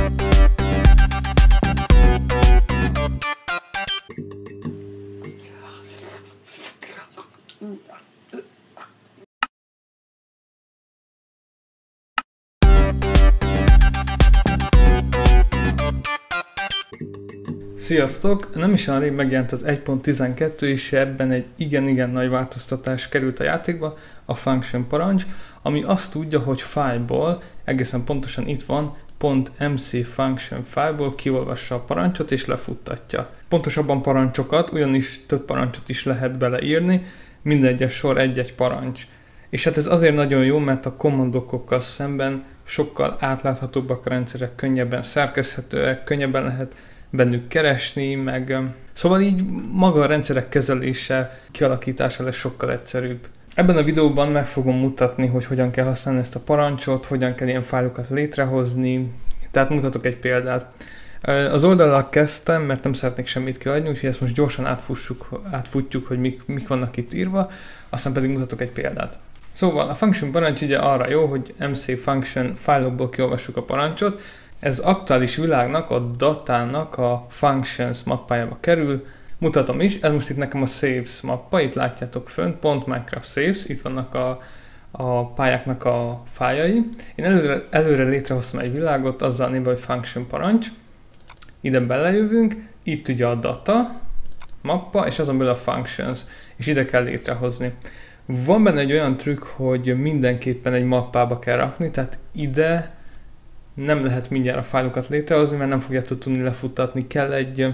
Sziasztok! Nem is olyan rég megjelent az 1.12 és ebben egy igen nagy változtatás került a játékba, a function parancs, ami azt tudja, hogy fájlból, egészen pontosan itt van, .mc function fájlból kiolvassa a parancsot és lefuttatja. Pontosabban parancsokat, ugyanis több parancsot is lehet beleírni, minden egyes sor egy-egy parancs. És hát ez azért nagyon jó, mert a command blokkokkal szemben sokkal átláthatóbbak a rendszerek, könnyebben szerkeszthetőek, könnyebben lehet bennük keresni, meg szóval így maga a rendszerek kezelése, kialakítása lesz sokkal egyszerűbb. Ebben a videóban meg fogom mutatni, hogy hogyan kell használni ezt a parancsot, hogyan kell ilyen fájlokat létrehozni, tehát mutatok egy példát. Az oldallal kezdtem, mert nem szeretnék semmit kiadni, úgyhogy ezt most gyorsan átfutjuk, hogy mik vannak itt írva, aztán pedig mutatok egy példát. Szóval a function parancs ugye arra jó, hogy mc function fájlokból kiolvassuk a parancsot. Ez aktuális világnak, a datának a functions mappájába kerül. Mutatom is, ez most itt nekem a saves mappa, itt látjátok fönt, .minecraft saves, itt vannak a pályáknak a fájai. Én előre létrehoztam egy világot, azzal a névvel, hogy function parancs. Ide belejövünk, itt ugye a data mappa, és azon belül a functions, és ide kell létrehozni. Van benne egy olyan trükk, hogy mindenképpen egy mappába kell rakni, tehát ide nem lehet mindjárt a fájlokat létrehozni, mert nem fogjátok tudni lefuttatni, kell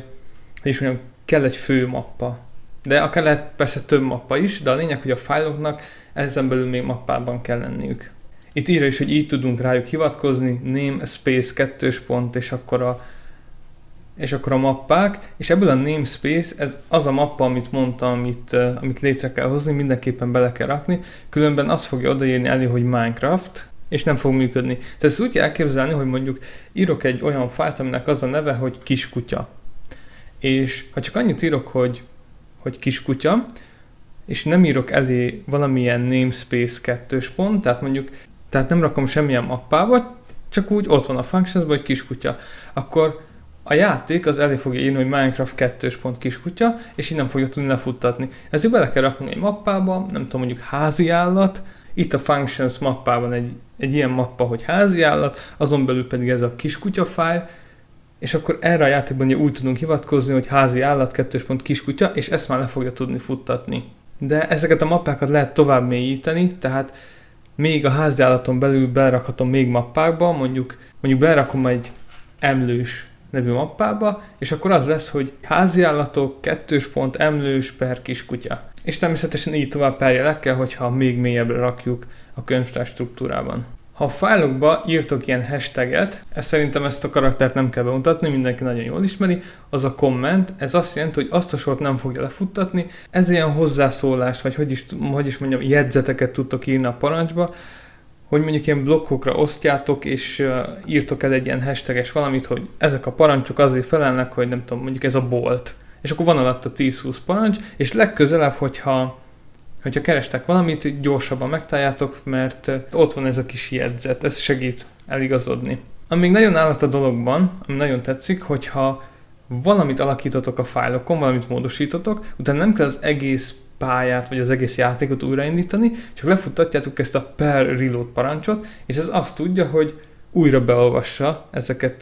egy fő mappa. De akár lehet persze több mappa is, de a lényeg, hogy a fájloknak ezen belül még mappában kell lenniük. Itt írja is, hogy így tudunk rájuk hivatkozni, name space 2 pont, és akkor a mappák, és ebből a namespace, ez az a mappa, amit mondtam, amit létre kell hozni, mindenképpen bele kell rakni, különben azt fogja odaírni elő, hogy Minecraft, és nem fog működni. Tehát ezt úgy kell elképzelni, hogy mondjuk írok egy olyan fájlt, aminek az a neve, hogy kiskutya. És ha csak annyit írok, hogy kiskutya, és nem írok elé valamilyen namespace 2 pont, tehát nem rakom semmilyen mappába, csak úgy ott van a functionsban, hogy kiskutya, akkor a játék az elé fogja írni, hogy Minecraft 2 pont kiskutya, és így nem fogja tudni lefuttatni. Ezért bele kell rakni egy mappába, nem tudom, mondjuk házi állat, itt a functions mappában egy ilyen mappa, hogy házi állat, azon belül pedig ez a kiskutya fájl, és akkor erre a játékban úgy tudunk hivatkozni, hogy házi állat 2 pont kiskutya, és ezt már le fogja tudni futtatni. De ezeket a mappákat lehet tovább mélyíteni, tehát még a házi állaton belül belerakhatom még mappákba, mondjuk belerakom egy emlős nevű mappába, és akkor az lesz, hogy házi állatok 2 pont emlős per kiskutya. És természetesen így tovább perjelekkel, hogyha még mélyebbre rakjuk a könyvtár struktúrában. Ha a fájlokba írtok ilyen hashtaget, szerintem ezt a karaktert nem kell bemutatni, mindenki nagyon jól ismeri, az a comment, ez azt jelenti, hogy azt a sort nem fogja lefuttatni, ez ilyen hozzászólást, vagy hogy is mondjam, jegyzeteket tudtok írni a parancsba, hogy mondjuk ilyen blokkokra osztjátok, és írtok el egy ilyen hashtages valamit, hogy ezek a parancsok azért felelnek, hogy nem tudom, mondjuk ez a bolt. És akkor van alatt a 10-20 parancs, és legközelebb, hogyha kerestek valamit, gyorsabban megtaláljátok, mert ott van ez a kis jegyzet, ez segít eligazodni. Ami még nagyon állat a dologban, ami nagyon tetszik, hogyha valamit alakítotok a fájlokon, valamit módosítotok, utána nem kell az egész pályát, vagy az egész játékot újraindítani, csak lefuttatjátok ezt a per reload parancsot, és ez azt tudja, hogy újra beolvassa ezeket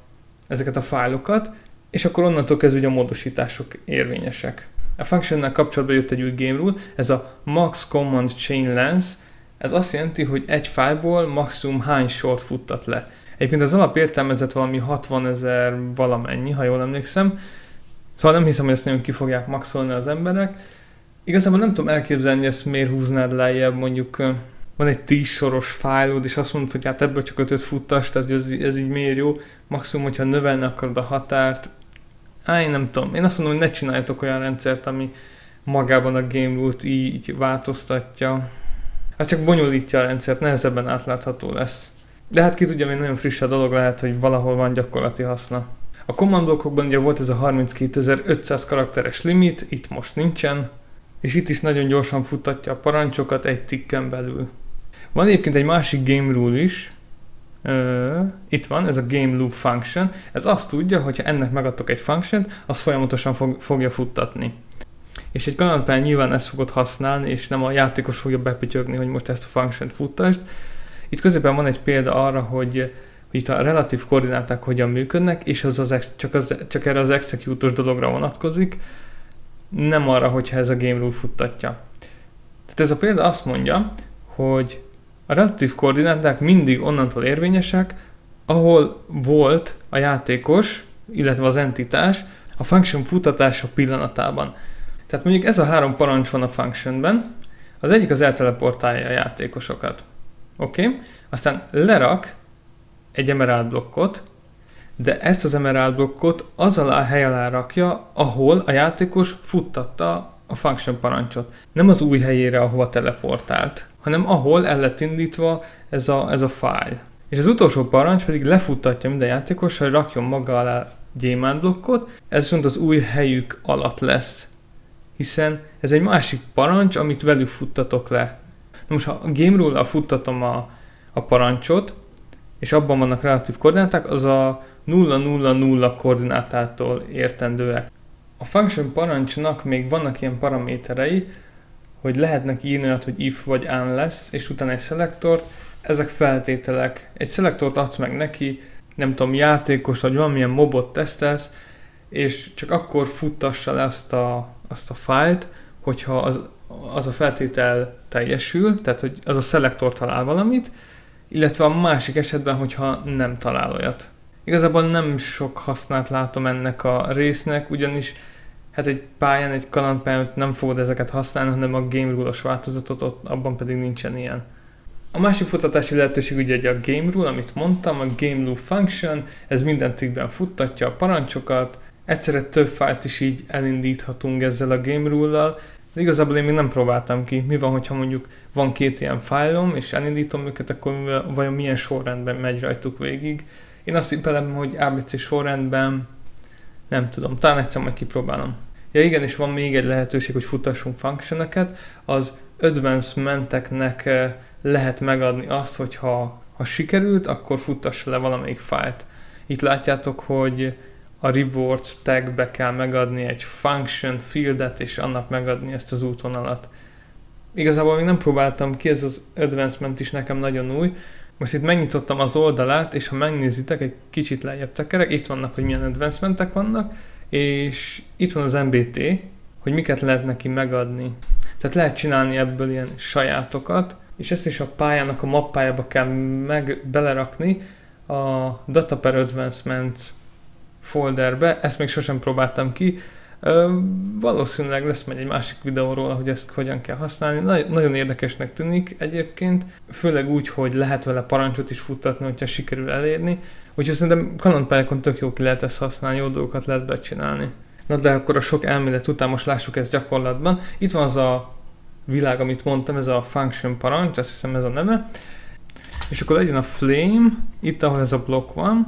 a fájlokat, és akkor onnantól kezdve a módosítások érvényesek. A functionnel kapcsolatban jött egy új game rule, ez a max command chain length, ez azt jelenti, hogy egy fájlból maximum hány sort futtat le. Egyébként az alapértelmezett valami 60 000 valamennyi, ha jól emlékszem, szóval nem hiszem, hogy ezt nagyon ki fogják maxolni az emberek. Igazából nem tudom elképzelni, hogy ezt miért húznád lejjebb, mondjuk van egy 10 soros fájlod, és azt mondod, hogy hát ebből csak 5-öt futtass, tehát ez így miért jó. Maximum, hogyha növelni akarod a határt, én nem tudom. Én azt mondom, hogy ne csináljatok olyan rendszert, ami magában a game rule-t így változtatja. Az csak bonyolítja a rendszert, nehezebben átlátható lesz. De hát ki tudja, hogy nagyon friss a dolog, lehet, hogy valahol van gyakorlati haszna. A command blokkokban ugye volt ez a 32.500 karakteres limit, itt most nincsen, és itt is nagyon gyorsan futtatja a parancsokat egy tikken belül. Van egyébként egy másik game rule is, Itt van, ez a game loop function. Ez azt tudja, hogyha ennek megadtok egy function-t, az folyamatosan fogja futtatni. És egy kalandpályán nyilván ezt fogod használni, és nem a játékos fogja bepütyögni, hogy most ezt a function-t futtasd. Itt középen van egy példa arra, hogy itt a relatív koordináták hogyan működnek, és csak erre az execute-os dologra vonatkozik, nem arra, hogyha ez a game loop futtatja. Tehát ez a példa azt mondja, hogy a relatív koordináták mindig onnantól érvényesek, ahol volt a játékos, illetve az entitás a function futtatása pillanatában. Tehát mondjuk ez a 3 parancs van a functionben, az egyik az elteleportálja a játékosokat. Oké? Aztán lerak egy emerald blokkot, de ezt az emerald blokkot az alá a hely alá rakja, ahol a játékos futtatta a function parancsot. Nem az új helyére, ahova teleportált, hanem ahol el lett indítva ez a file. És az utolsó parancs pedig lefuttatja minden játékos, hogy rakjon maga alá gyémánt blokkot, ez viszont az új helyük alatt lesz. Hiszen ez egy másik parancs, amit velük futtatok le. Na most, ha a game rule-al futtatom a parancsot, és abban vannak relatív koordináták, az a 0-0-0 koordinátától értendőek. A function parancsnak még vannak ilyen paraméterei, hogy lehetnek írni olyat, hogy if vagy unless, és utána egy selektort. Ezek feltételek. Egy szelektort adsz meg neki, nem tudom, játékos, vagy valamilyen mobot tesztelsz, és csak akkor futtassa le azt a fájlt, hogyha az a feltétel teljesül, tehát hogy az a szelektor talál valamit, illetve a másik esetben, hogyha nem talál olyat. Igazából nem sok hasznát látom ennek a résznek, ugyanis hát egy pályán, egy kalandpályán nem fogod ezeket használni, hanem a game rule-os változatot, abban pedig nincsen ilyen. A másik futtatási lehetőség ugye a game rule, amit mondtam, a game loop function, ez minden tickben futtatja a parancsokat, egyszerre több fájlt is így elindíthatunk ezzel a game rule-lal, de igazából én még nem próbáltam ki. Mi van, hogyha mondjuk van 2 ilyen fájlom, és elindítom őket, akkor vajon milyen sorrendben megy rajtuk végig. Én azt hiszem, hogy ABC sorrendben, nem tudom, talán egyszer majd kipróbálom. Ja igen, és van még egy lehetőség, hogy futtassunk functioneket, az advancementeknek lehet megadni azt, hogy ha sikerült, akkor futtassa le valamelyik fájlt. Itt látjátok, hogy a rewards tagbe kell megadni egy function fieldet, és annak megadni ezt az útvonalat. Igazából még nem próbáltam ki, ez az advancement is nekem nagyon új. Most itt megnyitottam az oldalát, és ha megnézitek, egy kicsit lejjebb tekerek, itt vannak, hogy milyen advancementek vannak, és itt van az MBT, hogy miket lehet neki megadni. Tehát lehet csinálni ebből ilyen sajátokat, és ezt is a pályának a mappájába kell belerakni a Data per Advancements folderbe. Ezt még sosem próbáltam ki. Valószínűleg lesz majd egy másik videóról, hogy ezt hogyan kell használni. Nagyon érdekesnek tűnik egyébként, főleg úgy, hogy lehet vele parancsot is futtatni, hogyha sikerül elérni. Úgyhogy szerintem kalandpályákon tök jó ki lehet ezt használni, jó dolgokat lehet becsinálni. Na de akkor a sok elmélet után most lássuk ezt gyakorlatban. Itt van az a világ, amit mondtam, ez a function parancs, azt hiszem ez a neve. És akkor legyen a flame, itt ahol ez a blokk van,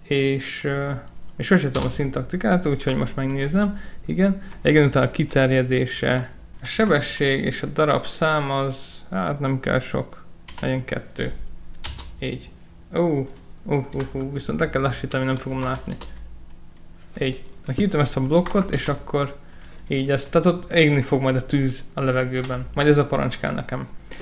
és sosem tudom a szintaktikát, úgyhogy most megnézem. Igen, utána a kiterjedése, a sebesség és a darabszám az, hát nem kell sok, legyen 2. Így. Viszont le kell lassítani, nem fogom látni. Így. Kiütöm ezt a blokkot, és akkor így ezt, tehát ott égni fog majd a tűz a levegőben. Majd ez a parancs kell nekem.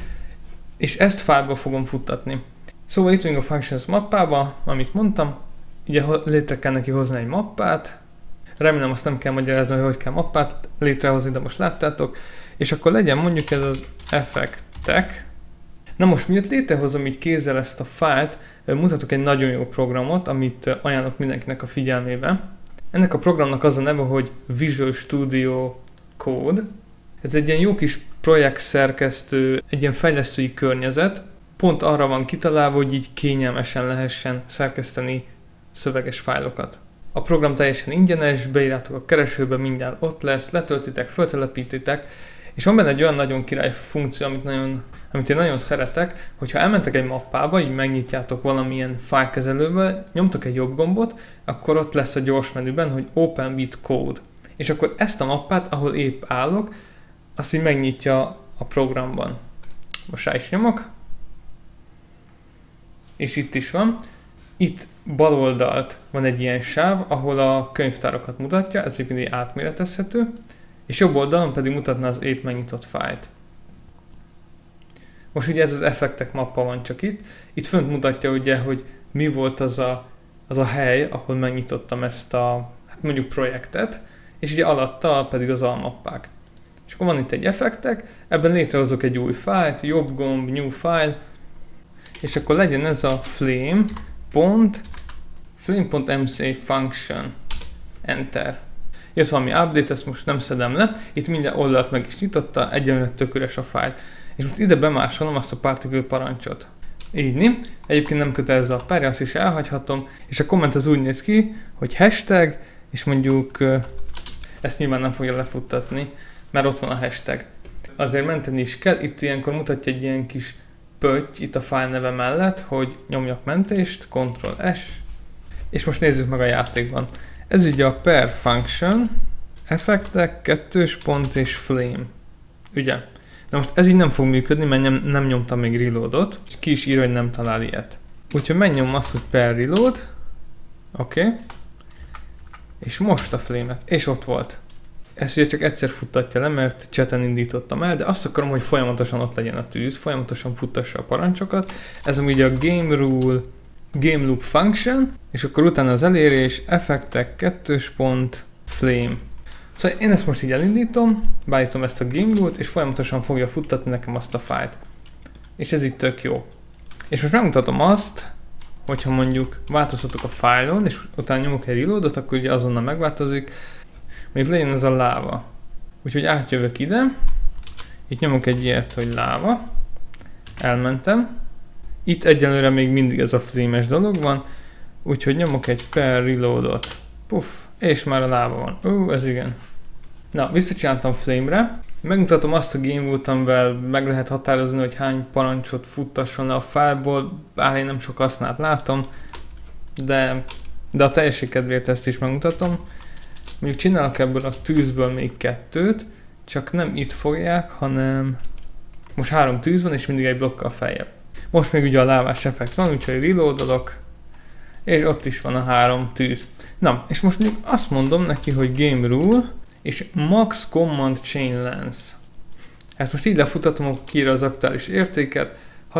És ezt fájlba fogom futtatni. Szóval itt vagyunk a functions mappába, amit mondtam. Ugye létre kell neki hozni egy mappát. Remélem azt nem kell magyarázni, hogy kell mappát létrehozni, de most láttátok. És akkor legyen mondjuk ez az effektek. Na most miért létrehozom így kézzel ezt a fájlt, mutatok egy nagyon jó programot, amit ajánlok mindenkinek a figyelmébe. Ennek a programnak az a neve, hogy Visual Studio Code. Ez egy ilyen jó kis projekt szerkesztő, egy ilyen fejlesztői környezet. Pont arra van kitalálva, hogy így kényelmesen lehessen szerkeszteni szöveges fájlokat. A program teljesen ingyenes, beírjátok a keresőbe, mindjárt ott lesz, letöltitek, föltelepítitek, és van benne egy olyan nagyon király funkció, amit én nagyon szeretek, hogyha elmentek egy mappába, így megnyitjátok valamilyen fájlkezelővel, nyomtok egy jobb gombot, akkor ott lesz a gyors menüben, hogy Open with Code. És akkor ezt a mappát, ahol épp állok, azt így megnyitja a programban. Most rá is nyomok. és itt is van. Itt bal oldalt van egy ilyen sáv, ahol a könyvtárakat mutatja, ez egyébként átméretezhető, és jobb oldalon pedig mutatna az épp megnyitott fájlt. Most ugye ez az effektek mappa van csak itt. Itt fönt mutatja ugye, hogy mi volt az a hely, ahol megnyitottam ezt a, hát mondjuk projektet, és ugye alatta pedig az almappák. És akkor van itt egy effektek, ebben létrehozok egy új fájlt, jobb gomb, new file, és akkor legyen ez a flame.mca function, enter. Jött valami update, ezt most nem szedem le, itt minden oldalt meg is nyitotta, egyenlően tök üres a fájl. És most ide bemásolom azt a particle parancsot. Így. Egyébként nem kötelező a párja, azt is elhagyhatom, és a komment az úgy néz ki, hogy hashtag, és mondjuk ezt nyilván nem fogja lefuttatni, mert ott van a hashtag. Azért menteni is kell, itt ilyenkor mutatja egy ilyen kis pötty itt a file neve mellett, hogy nyomjak mentést, Ctrl-S, és most nézzük meg a játékban. Ez ugye a per function, effektek, kettős pont és flame. Ugye? De most ez így nem fog működni, mert nem nyomtam még reloadot, és ki is ír, hogy nem talál ilyet. Úgyhogy megnyomom azt, hogy per reload, oké. És most a flame-et, és ott volt. Ezt ugye csak egyszer futtatja le, mert chaten indítottam el, de azt akarom, hogy folyamatosan ott legyen a tűz, folyamatosan futtassa a parancsokat. Ez ugye a game rule, game loop function, és akkor utána az elérés, effektek, kettős pont, flame. Szóval én ezt most így elindítom, beállítom ezt a game rule-t, és folyamatosan fogja futtatni nekem azt a fájlt. És ez itt tök jó. És most megmutatom azt, hogyha mondjuk változtatok a fájlon, és utána nyomok egy reloadot, akkor ugye azonnal megváltozik. Mondjuk legyen ez a láva. Úgyhogy átjövök ide, itt nyomok egy ilyet, hogy láva, elmentem. Itt egyelőre még mindig ez a flame-es dolog van, úgyhogy nyomok egy per reloadot, puff, és már a láva van. Ez igen. Na, visszacsináltam flame-re, megmutatom azt a game rule-t, amivel meg lehet határozni, hogy hány parancsot futtasson le a fájlból, bár én nem sok hasznát látom, de a teljesség kedvéért ezt is megmutatom. Mondjuk csinálok ebből a tűzből még kettőt, csak nem itt fogják, hanem most 3 tűz van, és mindig egy blokkal feljebb. Most még ugye a lávás effekt van, úgyhogy reloadolok, és ott is van a 3 tűz. Na, és most még azt mondom neki, hogy game rule, és max command chain length. Ezt most így lefutatom, akkor kiír az aktuális értéket,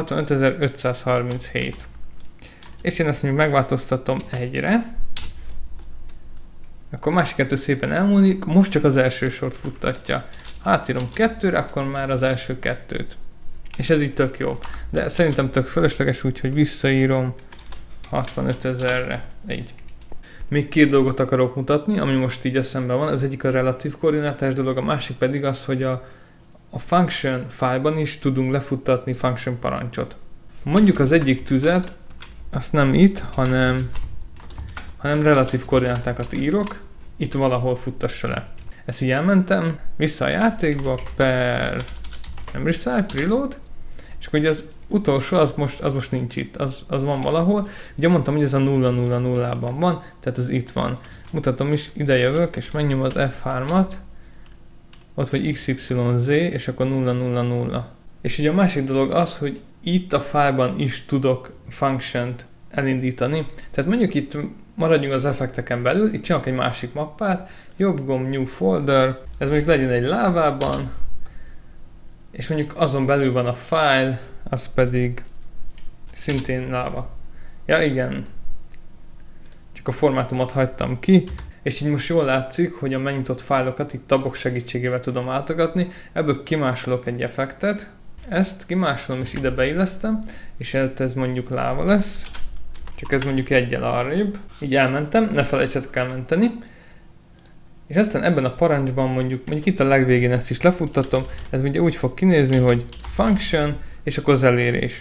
65.537. És én ezt még megváltoztatom 1-re. Akkor másik 2 szépen elmúlik, most csak az első sort futtatja. Ha átírom 2-re, akkor már az első 2-t. És ez így tök jó. De szerintem tök fölösleges, úgyhogy visszaírom 65.000-re. Így. Még 2 dolgot akarok mutatni, ami most így eszembe van. Az egyik a relatív koordinátás dolog, a másik pedig az, hogy a function fájlban is tudunk lefuttatni function parancsot. Mondjuk az egyik tüzet, azt nem itt, hanem relatív koordinátákat írok, itt valahol futtassa le. Ezt így elmentem, vissza a játékba, per memory swipe, reload, és akkor ugye az utolsó, az most nincs itt, az van valahol. Ugye mondtam, hogy ez a 000-ban van, tehát ez itt van. Mutatom is, ide jövök, és megnyom az F3-at, ott vagy XYZ, és akkor 000. És ugye a másik dolog az, hogy itt a fájlban is tudok function-t elindítani. Tehát mondjuk itt maradjunk az effekteken belül, itt csinálok egy másik mappát, jobb gomb, new folder, ez mondjuk legyen egy lávában, és mondjuk azon belül van a file, az pedig szintén láva. Ja igen, csak a formátumot hagytam ki, és így most jól látszik, hogy a megnyitott fájlokat itt tabok segítségével tudom váltogatni, ebből kimásolok egy effektet, ezt kimásolom és ide beillesztem, és ez mondjuk láva lesz, csak ez mondjuk egyel arrébb. Így elmentem, ne felejtsetek elmenteni. És aztán ebben a parancsban mondjuk itt a legvégén ezt is lefuttatom, ez ugye úgy fog kinézni, hogy function, és akkor az elérés.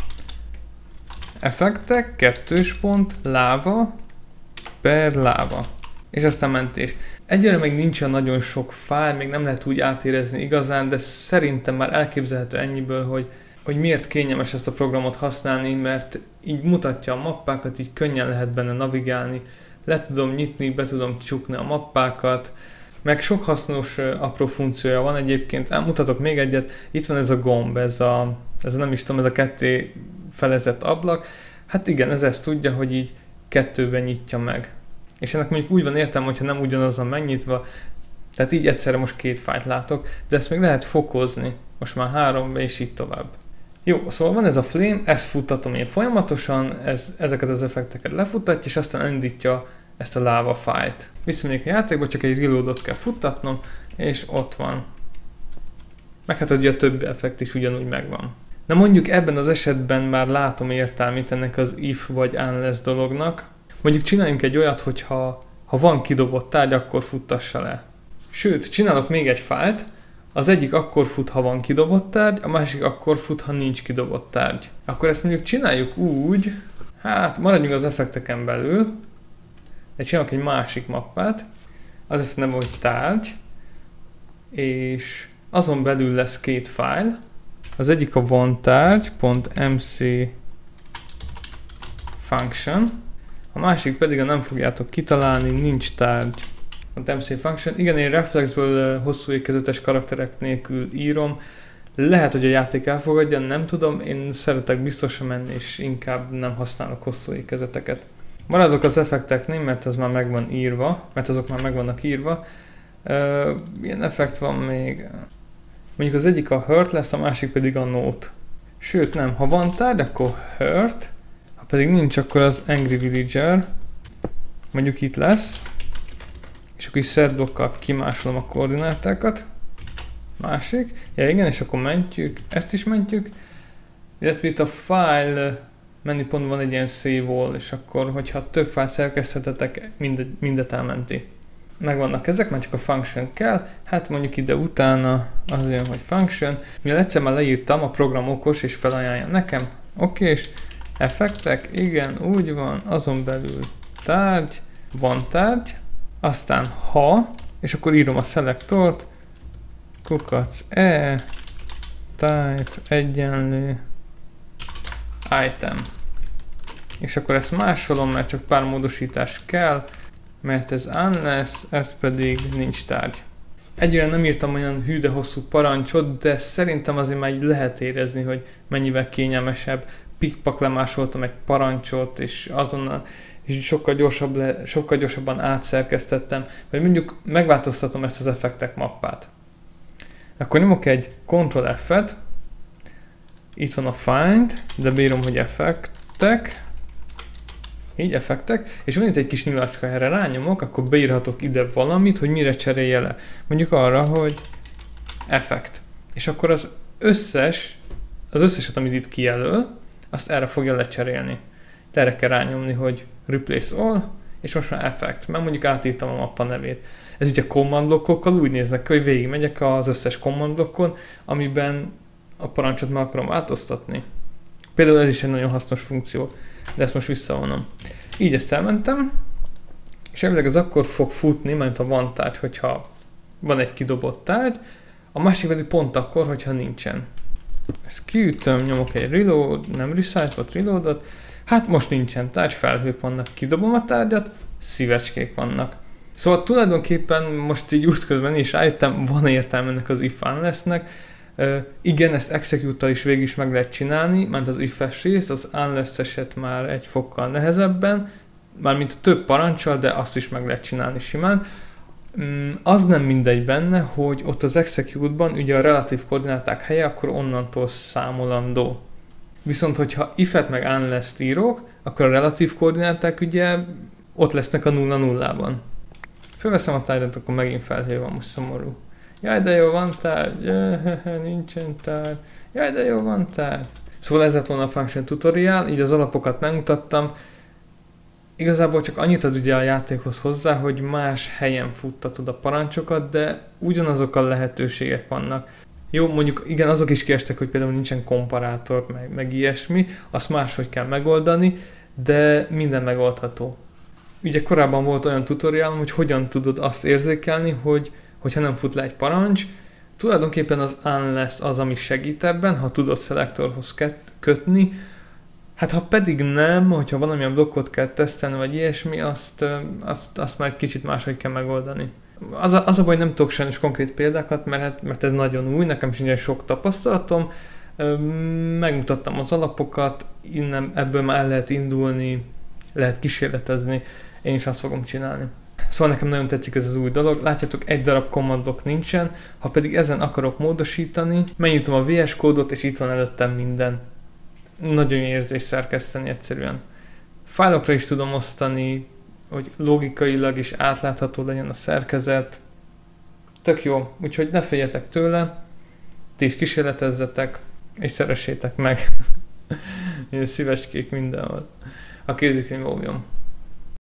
Effektek, kettős pont, láva, per láva. És aztán mentés. Egyelőre még nincsen nagyon sok fájl, még nem lehet úgy átérezni igazán, de szerintem már elképzelhető ennyiből, hogy miért kényelmes ezt a programot használni, mert így mutatja a mappákat, így könnyen lehet benne navigálni, le tudom nyitni, be tudom csukni a mappákat, meg sok hasznos apró funkciója van egyébként. Mutatok még egyet, itt van ez a gomb, ez a nem is tudom, ez a ketté felezett ablak. Hát igen, ez ezt tudja, hogy így kettőben nyitja meg. És ennek mondjuk úgy van értelme, hogyha nem ugyanazon megnyitva, tehát így egyszerre most két fájlt látok, de ezt még lehet fokozni. Most már 3 és így tovább. Jó, szóval van ez a flame, ezt futtatom én folyamatosan, ezeket az effekteket lefuttatja, és aztán elindítja ezt a lava fájlt. Visszamegyek a játékba, csak egy reloadot kell futtatnom, és ott van. Meg hát ugye a többi effekt is ugyanúgy megvan. Na mondjuk ebben az esetben már látom értelmét ennek az if vagy unless dolognak. Mondjuk csináljunk egy olyat, hogy ha van kidobott tárgy, akkor futtassa le. Sőt, csinálok még egy fájlt, az egyik akkor fut, ha van kidobott tárgy, a másik akkor fut, ha nincs kidobott tárgy. Akkor ezt mondjuk csináljuk úgy, hát maradjunk az effekteken belül, de csinálok egy másik mappát, az ezt nem hogy tárgy, és azon belül lesz két fájl. Az egyik a vanTárgy.mc function, a másik pedig, a nem fogjátok kitalálni, nincs tárgy. A MC function. Igen, én reflexből hosszú ékezetes karakterek nélkül írom. Lehet, hogy a játék elfogadja, nem tudom, én szeretek biztosan menni, és inkább nem használok hosszú ékezeteket. Maradok az effekteknél, mert ez már meg van írva, mert azok már meg vannak írva. Milyen effekt van még? Mondjuk az egyik a hurt lesz, a másik pedig a note. Sőt nem, ha van tárgy, akkor hurt, ha pedig nincs, akkor az angry villager. Mondjuk itt lesz. És akkor is set blokkal kimásolom a koordinátákat. Másik. Ja igen, és akkor mentjük, ezt is mentjük. Illetve itt a file menüpontban van egy ilyen save all, és akkor, hogyha több file szerkeszthetetek, mindet elmenti. Megvannak ezek, már csak a function kell. Hát mondjuk ide utána az jön, hogy function. Mivel egyszer már leírtam, a program okos és felajánlja nekem. Oké, és effektek, igen, úgy van, azon belül tárgy, van tárgy. Aztán ha, és akkor írom a szelektort, kukac type egyenlő item. És akkor ezt másolom, mert csak pár módosítás kell, mert ez unless, ez pedig nincs tárgy. Egyre nem írtam olyan hű de hosszú parancsot, de szerintem azért már így lehet érezni, hogy mennyivel kényelmesebb. Pikpak lemásoltam egy parancsot, és azonnal és sokkal gyorsabban átszerkesztettem, vagy mondjuk megváltoztatom ezt az effektek mappát. Akkor nyomok egy Ctrl F-et, itt van a Find, de beírom, hogy effektek, így effektek, és van itt egy kis nyilacska, erre rányomok, akkor beírhatok ide valamit, hogy mire cserélje le. Mondjuk arra, hogy effekt. És akkor az összeset, amit itt kijelöl, azt erre fogja lecserélni. Erre kell rányomni, hogy Replace All, és most már Effect, mert mondjuk átírtam a mappa nevét. Ez ugye command blokkokkal úgy néznek ki, hogy végigmegyek az összes command blokkon, amiben a parancsot meg akarom változtatni. Például ez is egy nagyon hasznos funkció, de ezt most visszavonom. Így ezt elmentem, és elvileg ez akkor fog futni, mert van tárgy, hogyha van egy kidobott tárgy, a másik pedig pont akkor, hogyha nincsen. Ezt kiütöm, nyomok egy reload, nem recycle-ot, reloadot. Hát most nincsen tárgy, felhők vannak, kidobom a tárgyat, szívecskék vannak. Szóval tulajdonképpen most így útközben is rájöttem, van értelme ennek az if unless-nek. Igen, ezt execute-tal is végig is meg lehet csinálni, mert az if-es rész, az unless eset már egy fokkal nehezebben, mármint több parancsal, de azt is meg lehet csinálni simán. Az nem mindegy benne, hogy ott az execute-ban ugye a relatív koordináták helye, akkor onnantól számolandó. Viszont, hogyha if-et meg unless-t írok, akkor a relatív koordináták ugye ott lesznek a 0-0-ban. Fölveszem a tárgyat, akkor megint felhő van, most szomorú. Jaj, de jó, van tárgy, nincsen tárgy, jaj, de jó, van tárgy. Szóval ez lett volna a function tutorial, így az alapokat megmutattam. Igazából csak annyit ad ugye a játékhoz hozzá, hogy más helyen futtatod a parancsokat, de ugyanazok a lehetőségek vannak. Jó, mondjuk igen, azok is kiestek, hogy például nincsen komparátor, meg ilyesmi, azt máshogy kell megoldani, de minden megoldható. Ugye korábban volt olyan tutoriálom, hogy hogyan tudod azt érzékelni, hogyha nem fut le egy parancs. Tulajdonképpen az unless az, ami segít ebben, ha tudod szelektorhoz kötni. Hát ha pedig nem, hogyha valamilyen blokkot kell tesztelni, vagy ilyesmi, azt már kicsit máshogy kell megoldani. Az a baj, hogy nem tudok sajnos konkrét példákat, mert ez nagyon új, nekem is sok tapasztalatom, Megmutattam az alapokat, ebből már el lehet indulni, lehet kísérletezni, én is azt fogom csinálni. Szóval nekem nagyon tetszik ez az új dolog, látjátok, egy darab command block nincsen, ha pedig ezen akarok módosítani, megnyitom a VS kódot, és itt van előttem minden. Nagyon jó érzés szerkeszteni egyszerűen. Fájlokra is tudom osztani, hogy logikailag is átlátható legyen a szerkezet. Tök jó, úgyhogy ne féljetek tőle, ti is kísérletezzetek, és szeressétek meg. Én szíveskék mindenhol. A kézikönyv óvjon.